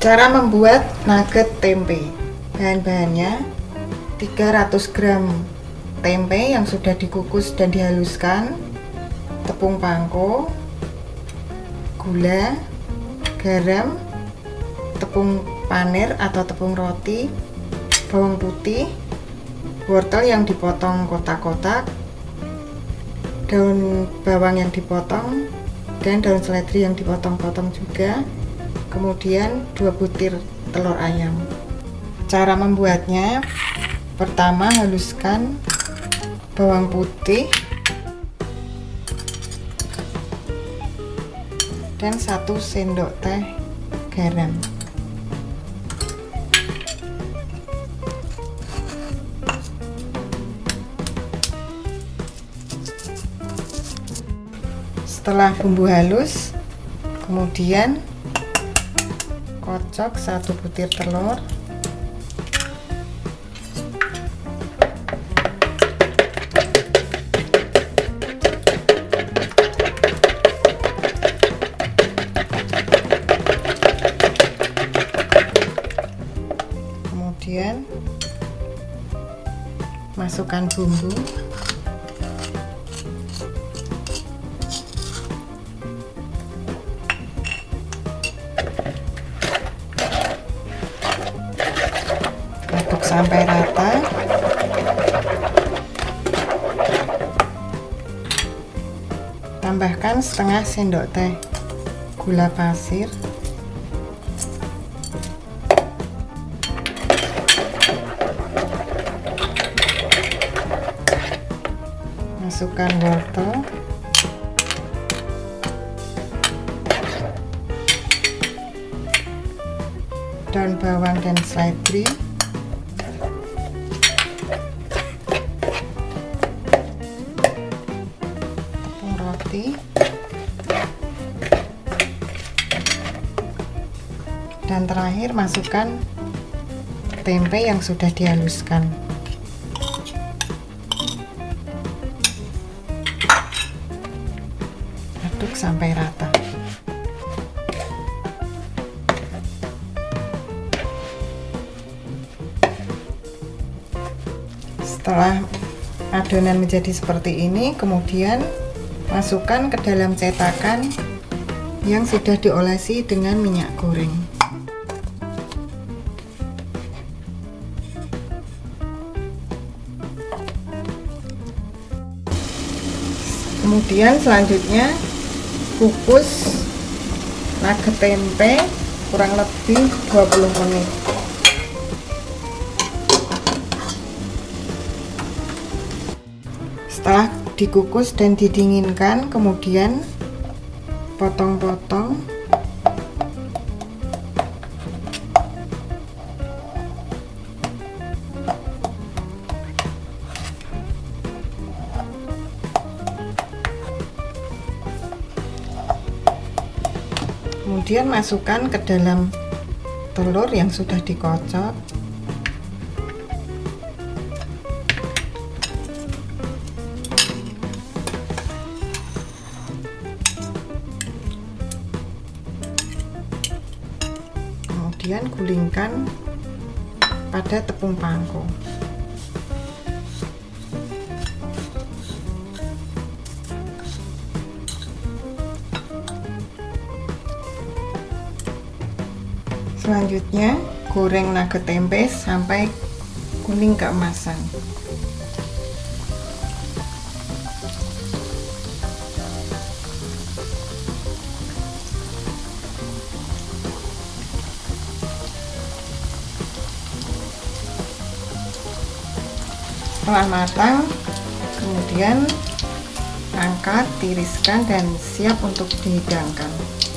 Cara membuat nugget tempe. Bahan-bahannya 300 gram tempe yang sudah dikukus dan dihaluskan, tepung pangko, gula, garam, tepung panir atau tepung roti, bawang putih, wortel yang dipotong kotak-kotak, daun bawang yang dipotong, dan daun seledri yang dipotong-potong juga, kemudian 2 butir telur ayam. Cara membuatnya, pertama haluskan bawang putih dan 1 sendok teh garam. Setelah bumbu halus, kemudian kocok 1 butir telur, kemudian masukkan bumbu, aduk sampai rata. Tambahkan setengah sendok teh gula pasir, masukkan wortel, daun bawang dan seledri, tepung roti, dan terakhir masukkan tempe yang sudah dihaluskan. Aduk sampai rata. Setelah adonan menjadi seperti ini, kemudian masukkan ke dalam cetakan yang sudah diolesi dengan minyak goreng. Kemudian selanjutnya kukus nugget tempe kurang lebih 20 menit. Setelah dikukus dan didinginkan, kemudian potong-potong kemudian masukkan ke dalam telur yang sudah dikocok. Kemudian gulingkan pada tepung pangko. Selanjutnya goreng nugget tempe sampai kuning keemasan. Setelah matang, kemudian angkat, tiriskan, dan siap untuk dihidangkan.